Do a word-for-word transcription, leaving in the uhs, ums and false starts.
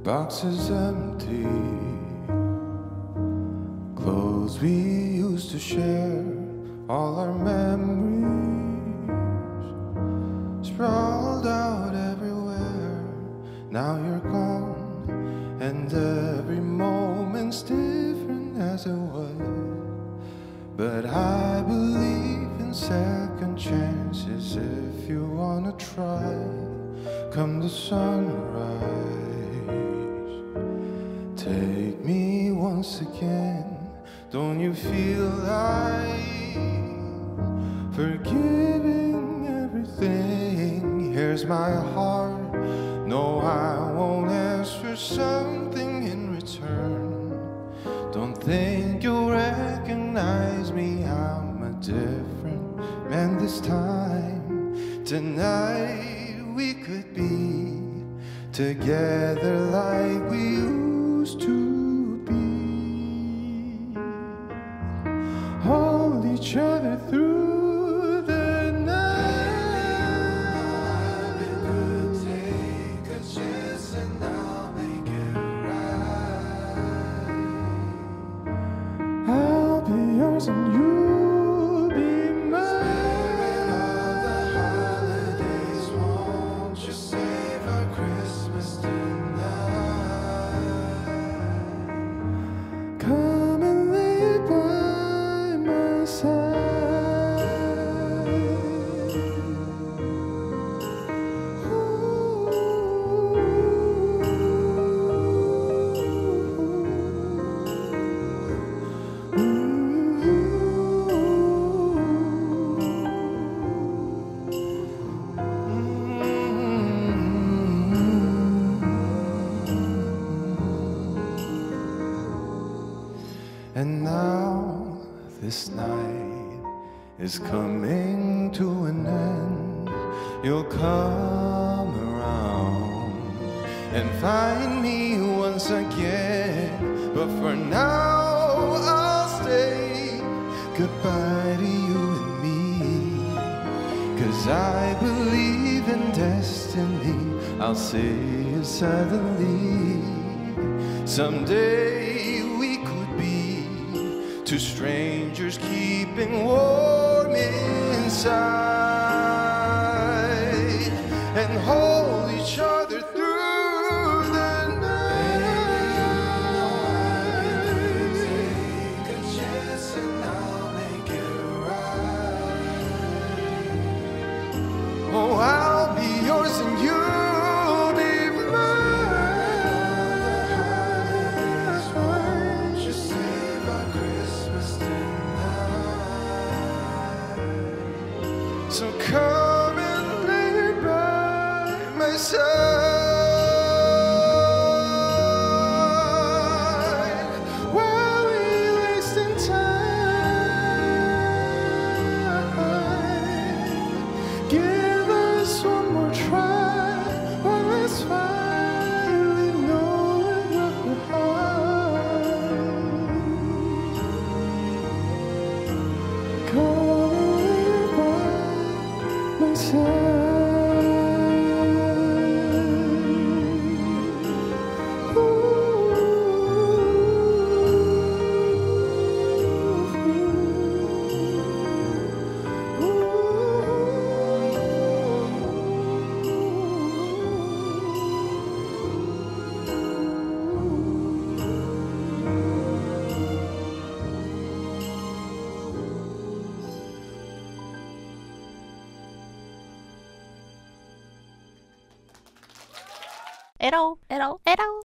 box is empty. Clothes we used to share, all our memories sprawled out everywhere. Now you're gone, and every moment's different as it was. But I believe in second chances if you wanna try. Come the sunrise, take me once again. Don't you feel like forgiving everything? Here's my heart. No, I won't ask for something in return. Don't think you'll recognize me. I'm a different man this time. Tonight we could be together like we used to be. Hold each other through the night. It could take a chance and I'll make it right. I'll be yours and you'll be mine. Spirit of the holidays, won't you save our Christmas tonight? Come and lay by my side. And now this night is coming to an end. You'll come around and find me once again. But for now I'll say goodbye to you and me, 'cause I believe in destiny. I'll see you suddenly. Someday we could be two strangers keeping warm inside and hold each other through the night. Take a chance and I'll make it right. Oh, I'll be yours and you'll be mine. Won't you save our Christmas tonight? So come and lay by my side while we wasting time. Give us one more try while let's finally know what we're behind. Come and lay by my side. 에러 에러 에러